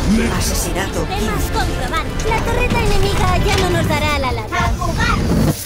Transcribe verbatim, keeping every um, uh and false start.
Asesinato. Debemos comprobar. La torreta enemiga ya no nos dará la lata.